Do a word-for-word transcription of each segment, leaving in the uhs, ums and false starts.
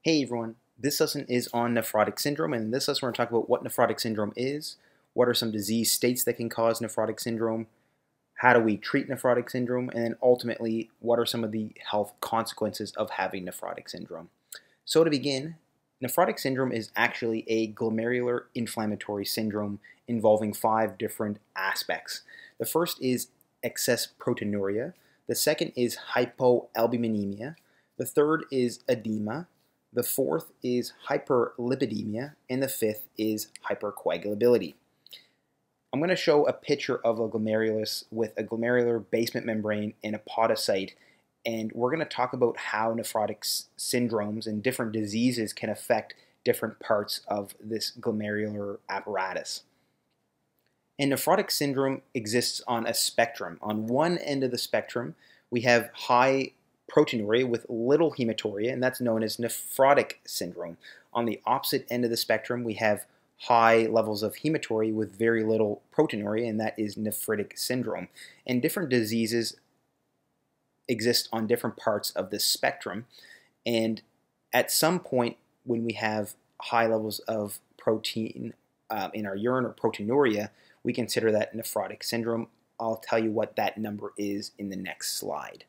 Hey everyone, this lesson is on nephrotic syndrome, and in this lesson we're going to talk about what nephrotic syndrome is, what are some disease states that can cause nephrotic syndrome, how do we treat nephrotic syndrome, and then ultimately what are some of the health consequences of having nephrotic syndrome. So to begin, nephrotic syndrome is actually a glomerular inflammatory syndrome involving five different aspects. The first is excess proteinuria, the second is hypoalbuminemia, the third is edema, the fourth is hyperlipidemia, and the fifth is hypercoagulability. I'm going to show a picture of a glomerulus with a glomerular basement membrane and a podocyte, and we're going to talk about how nephrotic syndromes and different diseases can affect different parts of this glomerular apparatus. And nephrotic syndrome exists on a spectrum. On one end of the spectrum, we have high proteinuria with little hematuria, and that's known as nephrotic syndrome. On the opposite end of the spectrum, we have high levels of hematuria with very little proteinuria, and that is nephritic syndrome. And different diseases exist on different parts of this spectrum, and at some point when we have high levels of protein uh, in our urine or proteinuria, we consider that nephrotic syndrome. I'll tell you what that number is in the next slide.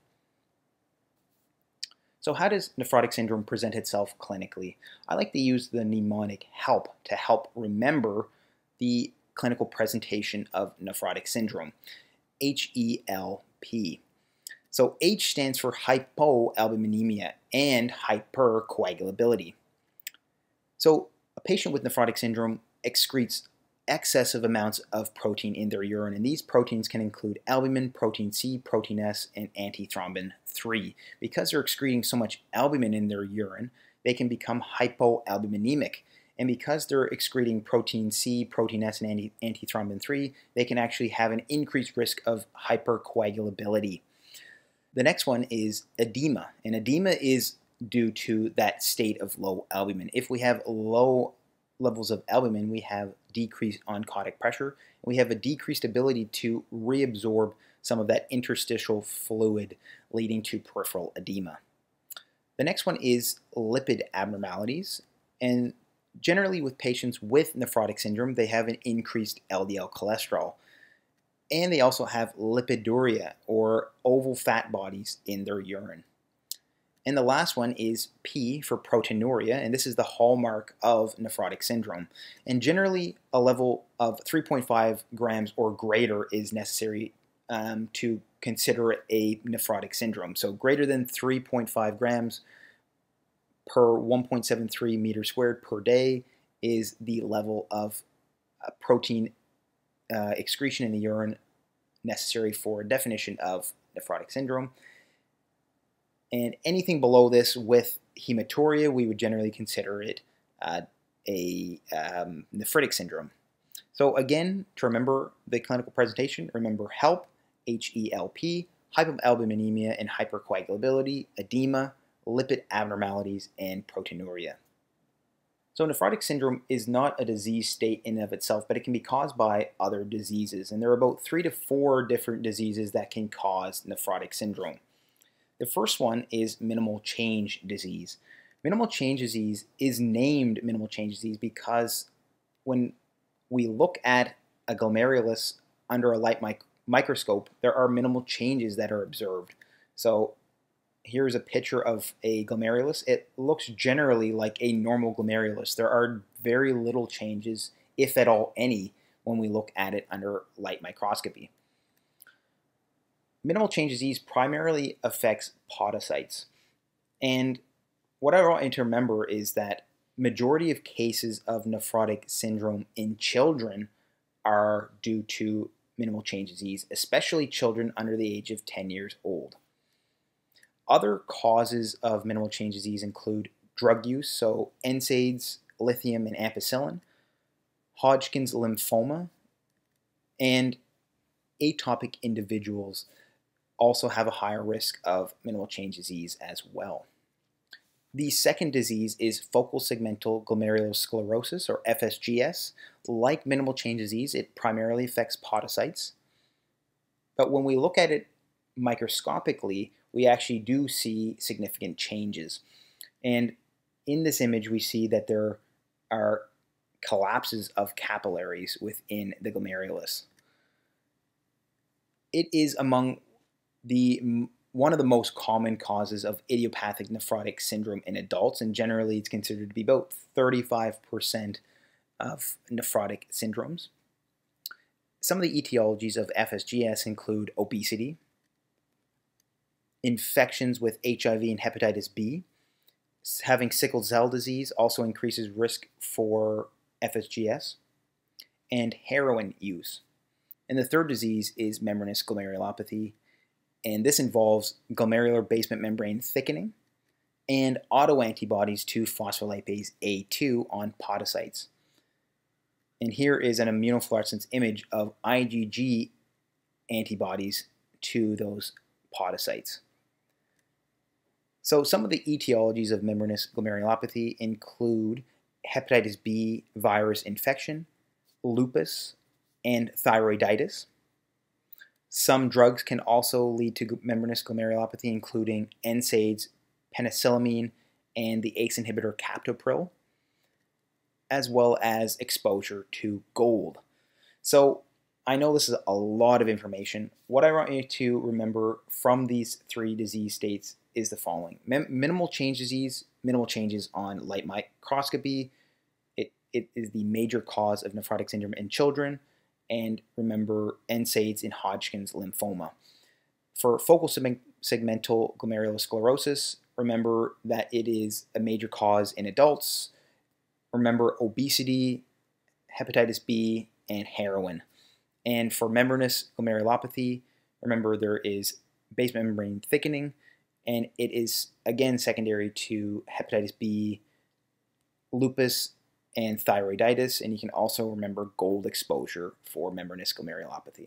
So how does nephrotic syndrome present itself clinically? I like to use the mnemonic HELP to help remember the clinical presentation of nephrotic syndrome, H E L P. So H stands for hypoalbuminemia and hypercoagulability. So a patient with nephrotic syndrome excretes excessive amounts of protein in their urine, and these proteins can include albumin, protein C, protein S, and antithrombin three. Because they're excreting so much albumin in their urine, they can become hypoalbuminemic, and because they're excreting protein C, protein S, and anti antithrombin three, they can actually have an increased risk of hypercoagulability. The next one is edema, and edema is due to that state of low albumin. If we have low levels of albumin, we have decreased oncotic pressure, and we have a decreased ability to reabsorb some of that interstitial fluid, leading to peripheral edema. The next one is lipid abnormalities, and generally with patients with nephrotic syndrome, they have an increased L D L cholesterol, and they also have lipiduria, or oval fat bodies in their urine. And the last one is P for proteinuria, and this is the hallmark of nephrotic syndrome. And generally, a level of three point five grams or greater is necessary um, to consider it a nephrotic syndrome. So greater than three point five grams per one point seven three meters squared per day is the level of uh, protein uh, excretion in the urine necessary for a definition of nephrotic syndrome. And anything below this with hematuria, we would generally consider it uh, a um, nephritic syndrome. So again, to remember the clinical presentation, remember HELP, H E L P, hypoalbuminemia and hypercoagulability, edema, lipid abnormalities, and proteinuria. So nephrotic syndrome is not a disease state in and of itself, but it can be caused by other diseases. And there are about three to four different diseases that can cause nephrotic syndrome. The first one is minimal change disease. Minimal change disease is named minimal change disease because when we look at a glomerulus under a light mic microscope, there are minimal changes that are observed. So here's a picture of a glomerulus. It looks generally like a normal glomerulus. There are very little changes, if at all any, when we look at it under light microscopy. Minimal change disease primarily affects podocytes, and what I want you to remember is that majority of cases of nephrotic syndrome in children are due to minimal change disease, especially children under the age of ten years old. Other causes of minimal change disease include drug use, so N SAIDs, lithium, and ampicillin, Hodgkin's lymphoma, and atopic individuals also have a higher risk of minimal change disease as well. The second disease is focal segmental glomerulosclerosis, or F S G S. Like minimal change disease, it primarily affects podocytes. But when we look at it microscopically, we actually do see significant changes. And in this image, we see that there are collapses of capillaries within the glomerulus. It is among the one of the most common causes of idiopathic nephrotic syndrome in adults, and generally it's considered to be about thirty-five percent of nephrotic syndromes. Some of the etiologies of F S G S include obesity, infections with H I V and hepatitis B. Having sickle cell disease also increases risk for F S G S, and heroin use. And the third disease is membranous glomerulopathy, and this involves glomerular basement membrane thickening and autoantibodies to phospholipase A two on podocytes. And here is an immunofluorescence image of IgG antibodies to those podocytes. So some of the etiologies of membranous glomerulopathy include hepatitis B virus infection, lupus, and thyroiditis. Some drugs can also lead to membranous glomerulopathy, including N SAIDs, penicillamine, and the A C E inhibitor captopril, as well as exposure to gold. So I know this is a lot of information. What I want you to remember from these three disease states is the following. Min minimal change disease, minimal changes on light microscopy. It, it is the major cause of nephrotic syndrome in children. And remember N SAIDs in Hodgkin's lymphoma. For focal segmental glomerulosclerosis, remember that it is a major cause in adults. Remember obesity, hepatitis B, and heroin. And for membranous glomerulopathy, remember there is basement membrane thickening, and it is again secondary to hepatitis B, lupus, and thyroiditis, and you can also remember gold exposure for membranous glomerulopathy.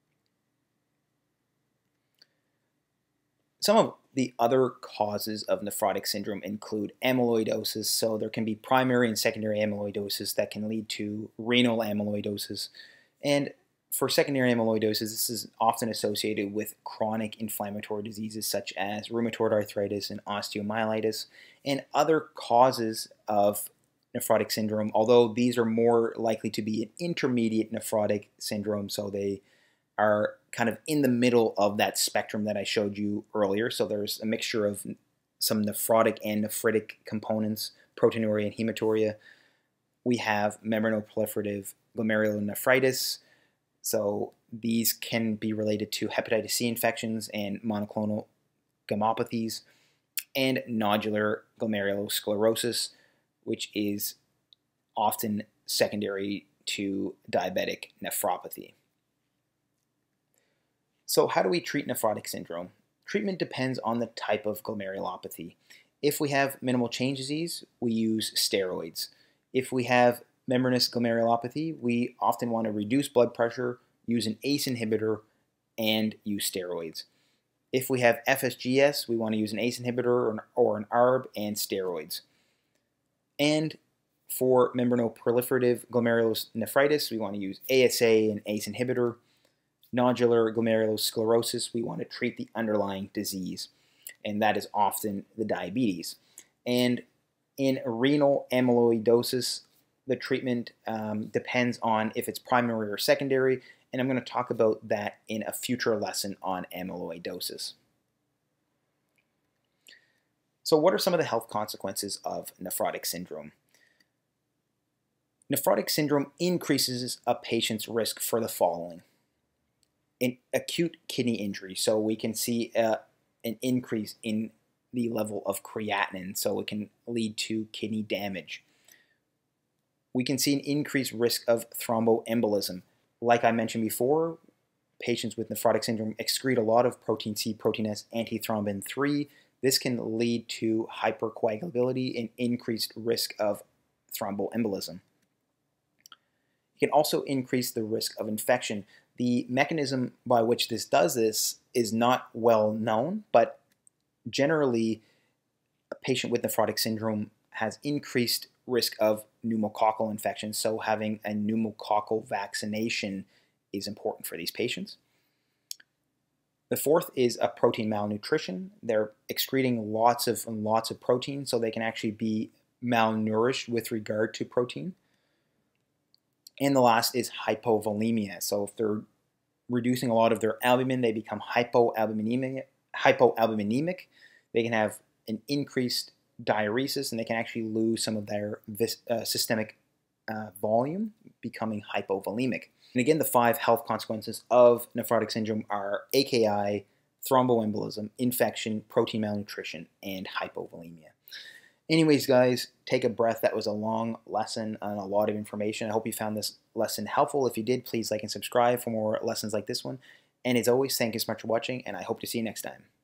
Some of the other causes of nephrotic syndrome include amyloidosis, so there can be primary and secondary amyloidosis that can lead to renal amyloidosis. And for secondary amyloidosis, this is often associated with chronic inflammatory diseases such as rheumatoid arthritis and osteomyelitis, and other causes of nephrotic syndrome, although these are more likely to be an intermediate nephrotic syndrome, so they are kind of in the middle of that spectrum that I showed you earlier. So there's a mixture of some nephrotic and nephritic components, proteinuria and hematuria. We have membranoproliferative glomerulonephritis, so these can be related to hepatitis C infections and monoclonal gammopathies, and nodular glomerulosclerosis, which is often secondary to diabetic nephropathy. So how do we treat nephrotic syndrome? Treatment depends on the type of glomerulopathy. If we have minimal change disease, we use steroids. If we have membranous glomerulopathy, we often want to reduce blood pressure, use an A C E inhibitor, and use steroids. If we have F S G S, we want to use an A C E inhibitor or an, or an A R B and steroids. And for membranoproliferative glomerulonephritis, we want to use A S A and A C E inhibitor. Nodular glomerulosclerosis, we want to treat the underlying disease, and that is often the diabetes. And in renal amyloidosis, the treatment um, depends on if it's primary or secondary, and I'm going to talk about that in a future lesson on amyloidosis. So what are some of the health consequences of nephrotic syndrome? Nephrotic syndrome increases a patient's risk for the following. In acute kidney injury, so we can see uh, an increase in the level of creatinine, so it can lead to kidney damage. We can see an increased risk of thromboembolism. Like I mentioned before, patients with nephrotic syndrome excrete a lot of protein C, protein S, antithrombin three. This can lead to hypercoagulability and increased risk of thromboembolism. It can also increase the risk of infection. The mechanism by which this does this is not well known, but generally a patient with nephrotic syndrome has increased risk of pneumococcal infection, so having a pneumococcal vaccination is important for these patients. The fourth is a protein malnutrition. They're excreting lots of and lots of protein, so they can actually be malnourished with regard to protein. And the last is hypovolemia. So if they're reducing a lot of their albumin, they become hypoalbuminemic. hypoalbuminemic. They can have an increased diuresis, and they can actually lose some of their uh, systemic uh, volume, becoming hypovolemic. And again, the five health consequences of nephrotic syndrome are A K I, thromboembolism, infection, protein malnutrition, and hypovolemia. Anyways, guys, take a breath. That was a long lesson and a lot of information. I hope you found this lesson helpful. If you did, please like and subscribe for more lessons like this one. And as always, thank you so much for watching, and I hope to see you next time.